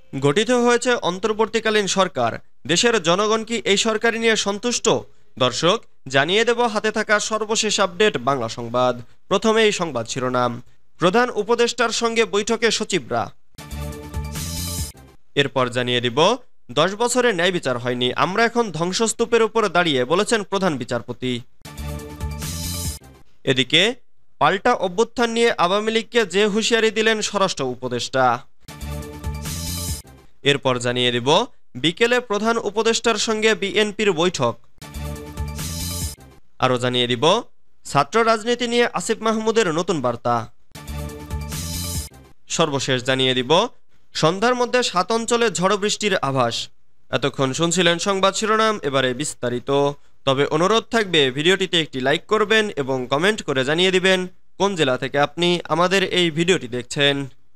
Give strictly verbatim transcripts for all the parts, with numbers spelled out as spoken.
গঠিত হয়েছে অন্তর্বর্তীকালীন সরকার। দেশের জনগণ কি এই সরকার নিয়ে সন্তুষ্ট? দর্শক, জানিয়ে দেব হাতে থাকা সর্বশেষ আপডেট বাংলা সংবাদ। প্রথমে এই সংবাদ শিরোনাম। প্রধান উপদেষ্টার সঙ্গে বৈঠকে সচিবরা। এরপর জানিয়ে দিব দশ বছরে ন্যায় বিচার হয়নি, আমরা এখন ধ্বংসস্তূপের উপর দাঁড়িয়ে, বলেছেন প্রধান বিচারপতি। এদিকে পাল্টা অভ্যুত্থান নিয়ে আওয়ামী লীগকে যে হুঁশিয়ারি দিলেন স্বরাষ্ট্র উপদেষ্টা। এরপর জানিয়ে দিব বিকেলে প্রধান উপদেষ্টার সঙ্গে বিএনপির বৈঠক। আরও জানিয়ে দিব ছাত্র রাজনীতি নিয়ে আসিফ মাহমুদের নতুন বার্তা। সর্বশেষ জানিয়ে দিব সন্ধ্যার মধ্যে সাত অঞ্চলে ঝড় বৃষ্টির আভাস। এতক্ষণ শুনছিলেন সংবাদ শিরোনাম, এবারে বিস্তারিত। তবে অনুরোধ থাকবে ভিডিওটিতে একটি লাইক করবেন এবং কমেন্ট করে জানিয়ে দিবেন কোন জেলা থেকে আপনি আমাদের এই ভিডিওটি দেখছেন।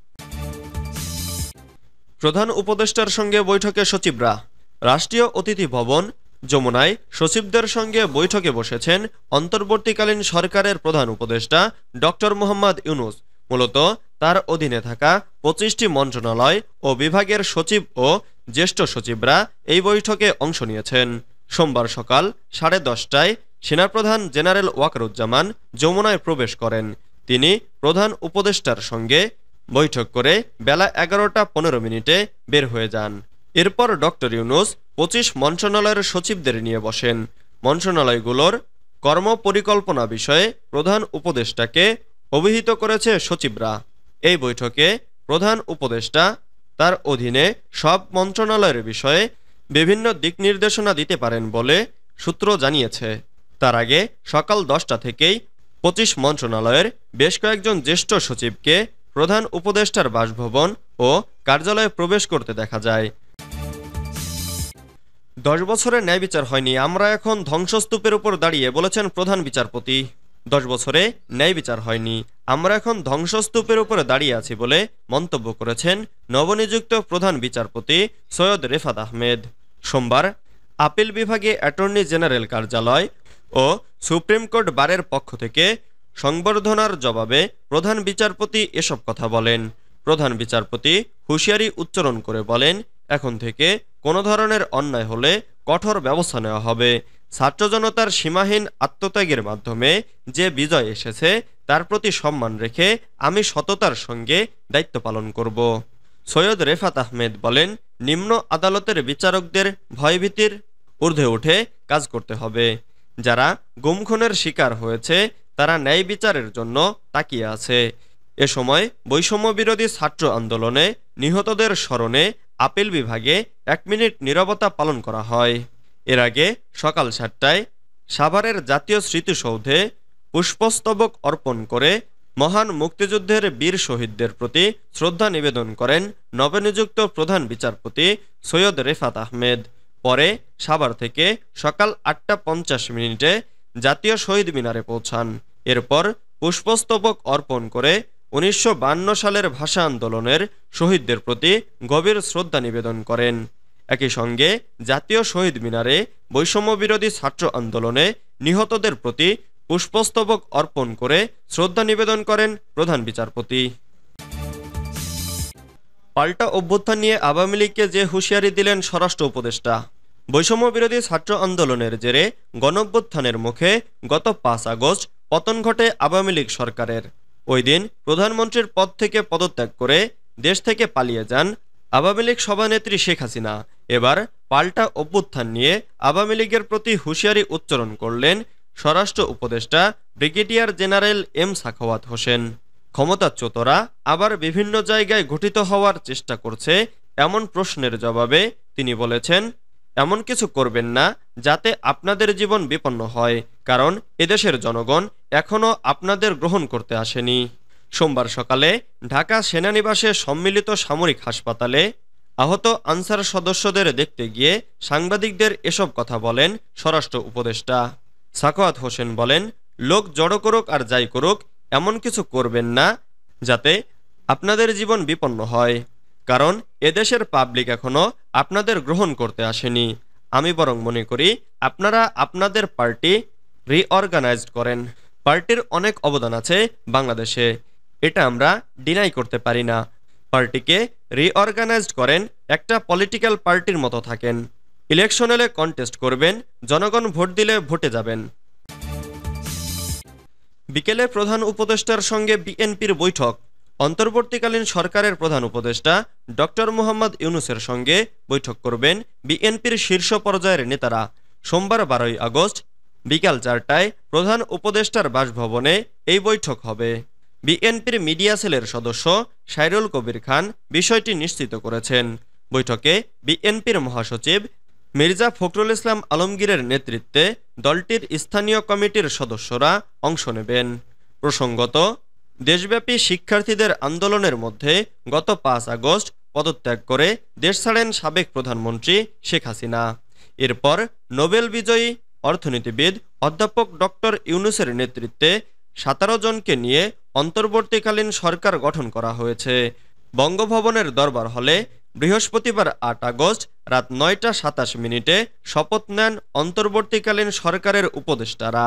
প্রধান উপদেষ্টার সঙ্গে বৈঠকে সচিবরা। রাষ্ট্রীয় অতিথি ভবন যমুনায় সচিবদের সঙ্গে বৈঠকে বসেছেন অন্তর্বর্তীকালীন সরকারের প্রধান উপদেষ্টা ডক্টর মোহাম্মদ ইউনূস। মূলত তার অধীনে থাকা পঁচিশটি মন্ত্রণালয় ও বিভাগের সচিব ও জ্যেষ্ঠ সচিবরা এই বৈঠকে অংশ নিয়েছেন। সোমবার সকাল সাড়ে দশটায় সেনাপ্রধান জেনারেল ওয়াকারুজ্জামান যমুনায় প্রবেশ করেন। তিনি প্রধান উপদেষ্টার সঙ্গে বৈঠক করে বেলা এগারোটা পনেরো মিনিটে বের হয়ে যান। এরপর ডক্টর ইউনূস পঁচিশ মন্ত্রণালয়ের সচিবদের নিয়ে বসেন। মন্ত্রণালয়গুলোর কর্মপরিকল্পনা বিষয়ে প্রধান উপদেষ্টাকে অভিহিত করেছে সচিবরা। এই বৈঠকে প্রধান উপদেষ্টা তার অধীনে সব মন্ত্রণালয়ের বিষয়ে বিভিন্ন দিক নির্দেশনা দিতে পারেন বলে সূত্র জানিয়েছে। তার আগে সকাল দশটা থেকেই পঁচিশ মন্ত্রণালয়ের বেশ কয়েকজন জ্যেষ্ঠ সচিবকে প্রধান উপদেষ্টার বাসভবন ও কার্যালয়ে প্রবেশ করতে দেখা যায়। দশ বছরে ন্যায় বিচার হয়নি, আমরা এখন ধ্বংসস্তূপের উপর দাঁড়িয়ে, বলেছেন প্রধান বিচারপতি। দশ বছরে ন্যায় বিচার হয়নি, আমরা এখন ধ্বংসস্তূপের উপরে দাঁড়িয়ে আছি বলে মন্তব্য করেছেন নবনিযুক্ত প্রধান বিচারপতি সৈয়দ রেফাত আহমেদ। সোমবার আপিল বিভাগে অ্যাটর্নি জেনারেল কার্যালয় ও সুপ্রিম কোর্ট বারের পক্ষ থেকে সংবর্ধনার জবাবে প্রধান বিচারপতি এসব কথা বলেন। প্রধান বিচারপতি হুঁশিয়ারি উচ্চারণ করে বলেন, এখন থেকে কোনো ধরনের অন্যায় হলে কঠোর ব্যবস্থা নেওয়া হবে। ছাত্র জনতার সীমাহীন আত্মত্যাগের মাধ্যমে যে বিজয় এসেছে তার প্রতি সম্মান রেখে আমি সততার সঙ্গে দায়িত্ব পালন করব। সৈয়দ রেফাত আহমেদ বলেন, নিম্ন আদালতের বিচারকদের ভয়ভীতির ঊর্ধ্বে উঠে কাজ করতে হবে। যারা গুমখুনের শিকার হয়েছে তারা ন্যায় বিচারের জন্য তাকিয়ে আছে। এ সময় বৈষম্য বিরোধী ছাত্র আন্দোলনে নিহতদের স্মরণে আপিল বিভাগে এক মিনিট নীরবতা পালন করা হয়। এর আগে সকাল সাতটায় সাভারের জাতীয় স্মৃতিসৌধে পুষ্পস্তবক অর্পণ করে মহান মুক্তিযুদ্ধের বীর শহীদদের প্রতি শ্রদ্ধা নিবেদন করেন নবনিযুক্ত প্রধান বিচারপতি সৈয়দ রেফাত আহমেদ। পরে সাভার থেকে সকাল আটটা পঞ্চাশ মিনিটে জাতীয় শহীদ মিনারে পৌঁছান। এরপর পুষ্পস্তবক অর্পণ করে উনিশশো বান্ন সালের ভাষা আন্দোলনের শহীদদের প্রতি গভীর শ্রদ্ধা নিবেদন করেন। একই সঙ্গে জাতীয় শহীদ মিনারে বৈষম্য বিরোধী ছাত্র আন্দোলনে নিহতদের প্রতি পুষ্পস্তবক অর্পণ করে শ্রদ্ধা নিবেদন করেন প্রধান বিচারপতি। পাল্টা অভ্যুত্থান নিয়ে আওয়ামী লীগকে যে হুঁশিয়ারি দিলেন স্বরাষ্ট্র উপদেষ্টা। বৈষম্য বিরোধী ছাত্র আন্দোলনের জেরে গণঅভ্যুত্থানের মুখে গত পাঁচ আগস্ট পতন ঘটে আওয়ামী লীগ সরকারের। ওই দিন প্রধানমন্ত্রীর পদ থেকে পদত্যাগ করে দেশ থেকে পালিয়ে যান আওয়ামী লীগ সভানেত্রী শেখ হাসিনা। এবার পাল্টা অভ্যুত্থান নিয়ে আওয়ামী লীগের প্রতি হুঁশিয়ারি উচ্চারণ করলেন স্বরাষ্ট্র উপদেষ্টা brigadier general M Sakhawat Hossain. ক্ষমতাচ্যুতরা আবার বিভিন্ন জায়গায় গঠিত হওয়ার চেষ্টা করছে এমন প্রশ্নের জবাবে তিনি বলেছেন, এমন কিছু করবেন না যাতে আপনাদের জীবন বিপন্ন হয়, কারণ এদেশের জনগণ এখনও আপনাদের গ্রহণ করতে আসেনি। সোমবার সকালে ঢাকা সেনানিবাসে সম্মিলিত সামরিক হাসপাতালে আহত আনসার সদস্যদের দেখতে গিয়ে সাংবাদিকদের এসব কথা বলেন স্বরাষ্ট্র উপদেষ্টা। সাখাওয়াত হোসেন বলেন, লোক জড়ো করুক আর যাই করুক, এমন কিছু করবেন না যাতে আপনাদের জীবন বিপন্ন হয়, কারণ এদেশের পাবলিক এখনো আপনাদের গ্রহণ করতে আসেনি। আমি বরং মনে করি আপনারা আপনাদের পার্টি রিঅর্গানাইজড করেন। পার্টির অনেক অবদান আছে বাংলাদেশে, এটা আমরা ডিনাই করতে পারি না। পার্টিকে রিঅর্গানাইজড করেন, একটা পলিটিক্যাল পার্টির মতো থাকেন। ইলেকশন এলে কন্টেস্ট করবেন, জনগণ ভোট দিলে ভোটে যাবেন। বিকেলে প্রধান উপদেষ্টার সঙ্গে বিএনপির বৈঠক। অন্তর্বর্তীকালীন সরকারের প্রধান উপদেষ্টা ডক্টর মোহাম্মদ ইউনূসের সঙ্গে বৈঠক করবেন বিএনপির শীর্ষ পর্যায়ের নেতারা। সোমবার বারোই আগস্ট বিকাল চারটায় প্রধান উপদেষ্টার বাসভবনে এই বৈঠক হবে। বিএনপির মিডিয়া সেলের সদস্য সাইরুল কবির খান বিষয়টি নিশ্চিত করেছেন। বৈঠকে বিএনপির মহাসচিব মির্জা ফখরুল ইসলাম আলমগীরের নেতৃত্বে দলটির স্থানীয় কমিটির সদস্যরা অংশ নেবেন। প্রসঙ্গত, দেশব্যাপী শিক্ষার্থীদের আন্দোলনের মধ্যে গত পাঁচ আগস্ট পদত্যাগ করে দেশ ছাড়েন সাবেক প্রধানমন্ত্রী শেখ হাসিনা। এরপর নোবেল বিজয়ী অর্থনীতিবিদ অধ্যাপক ডক্টর ইউনূসের নেতৃত্বে সতেরো জনকে নিয়ে অন্তর্বর্তীকালীন সরকার গঠন করা হয়েছে। বঙ্গভবনের দরবার হলে বৃহস্পতিবার আট আগস্ট রাত নয়টা সাতাশ মিনিটে শপথ নেন অন্তর্বর্তীকালীন সরকারের উপদেষ্টারা।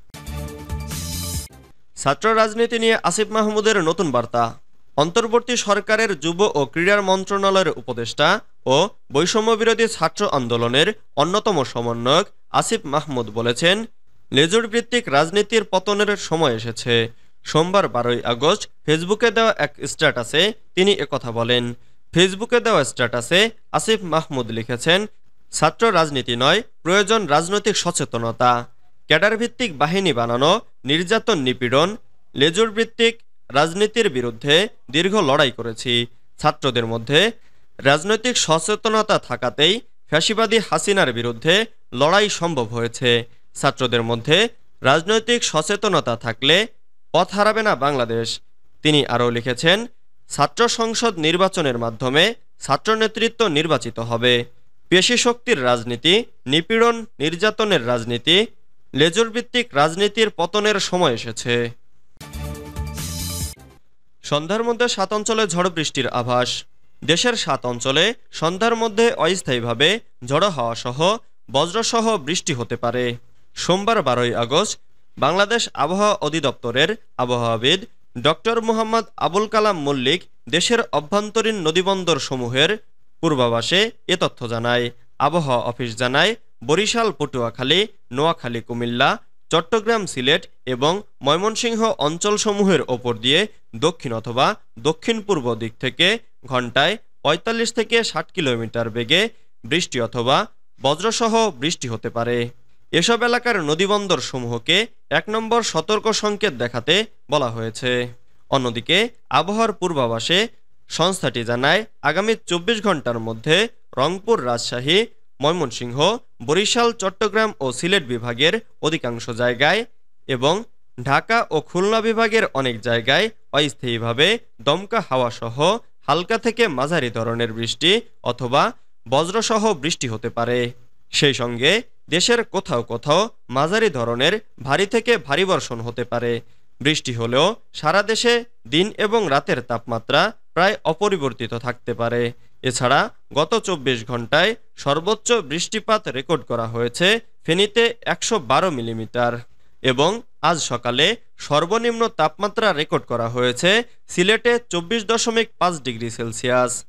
ছাত্র রাজনীতি নিয়ে আসিফ মাহমুদের নতুন বার্তা। অন্তর্বর্তী সরকারের যুব ও ক্রীড়া মন্ত্রণালয়ের উপদেষ্টা ও বৈষম্যবিরোধী ছাত্র আন্দোলনের অন্যতম সমন্বয়ক আসিফ মাহমুদ বলেছেন, লেজুর ভিত্তিক রাজনীতির পতনের সময় এসেছে। সোমবার বারোই আগস্ট ফেসবুকে দেওয়া এক স্ট্যাটাসে তিনি একথা বলেন। ফেসবুকে দেওয়া স্ট্যাটাসে আসিফ মাহমুদ লিখেছেন, ছাত্র রাজনীতি নয়, প্রয়োজন রাজনৈতিক সচেতনতা। ক্যাডার ভিত্তিক বাহিনী বানানো, নির্যাতন নিপীড়ন, লেজুর ভিত্তিক রাজনীতির বিরুদ্ধে দীর্ঘ লড়াই করেছি। ছাত্রদের মধ্যে রাজনৈতিক সচেতনতা থাকাতেই ফ্যাসিবাদী হাসিনার বিরুদ্ধে লড়াই সম্ভব হয়েছে। ছাত্রদের মধ্যে রাজনৈতিক সচেতনতা থাকলে পথ হারাবে না বাংলাদেশ। তিনি আরও লিখেছেন, ছাত্র সংসদ নির্বাচনের মাধ্যমে ছাত্র নেতৃত্ব নির্বাচিত হবে। পেশি শক্তির রাজনীতি, নিপীড়ন নির্যাতনের রাজনীতি, লেজুর ভিত্তিক রাজনীতির পতনের সময় এসেছে। সন্ধ্যার মধ্যে সাত অঞ্চলে ঝড় বৃষ্টির আভাস। দেশের সাত অঞ্চলে সন্ধ্যার মধ্যে অস্থায়ীভাবে ঝড়ো হাওয়া সহ বজ্রসহ বৃষ্টি হতে পারে। সোমবার বারোই আগস্ট বাংলাদেশ আবহাওয়া অধিদপ্তরের আবহাওয়াবিদ ডক্টর মোহাম্মদ আবুল কালাম মল্লিক দেশের অভ্যন্তরীণ নদীবন্দর সমূহের পূর্বাভাসে এ তথ্য জানায়। আবহাওয়া অফিস জানায়, বরিশাল, পটুয়াখালী, নোয়াখালী, কুমিল্লা, চট্টগ্রাম, সিলেট এবং ময়মনসিংহ অঞ্চলসমূহের ওপর দিয়ে দক্ষিণ অথবা দক্ষিণ পূর্ব দিক থেকে ঘন্টায় পঁয়তাল্লিশ থেকে ষাট কিলোমিটার বেগে বৃষ্টি অথবা বজ্রসহ বৃষ্টি হতে পারে। এসব এলাকার নদীবন্দর সমূহকে এক নম্বর সতর্ক সংকেত দেখাতে বলা হয়েছে। অন্যদিকে আবহাওয়ার পূর্বাভাসে সংস্থাটি জানায়, আগামী চব্বিশ ঘন্টার মধ্যে রংপুর, রাজশাহী, ময়মনসিংহ, বরিশাল, চট্টগ্রাম ও সিলেট বিভাগের অধিকাংশ জায়গায় এবং ঢাকা ও খুলনা বিভাগের অনেক জায়গায় অস্থায়ীভাবে দমকা হাওয়া সহ হালকা থেকে মাঝারি ধরনের বৃষ্টি অথবা বজ্রসহ বৃষ্টি হতে পারে। সেই সঙ্গে দেশের কোথাও কোথাও মাঝারি ধরনের ভারী থেকে ভারী বর্ষণ হতে পারে। বৃষ্টি হলেও সারা দেশে দিন এবং রাতের তাপমাত্রা প্রায় অপরিবর্তিত থাকতে পারে। এছাড়া গত চব্বিশ ঘন্টায় সর্বোচ্চ বৃষ্টিপাত রেকর্ড করা হয়েছে ফেনীতে একশো বারো মিলিমিটার এবং আজ সকালে সর্বনিম্ন তাপমাত্রা রেকর্ড করা হয়েছে সিলেটে চব্বিশ দশমিক পাঁচ ডিগ্রি সেলসিয়াস।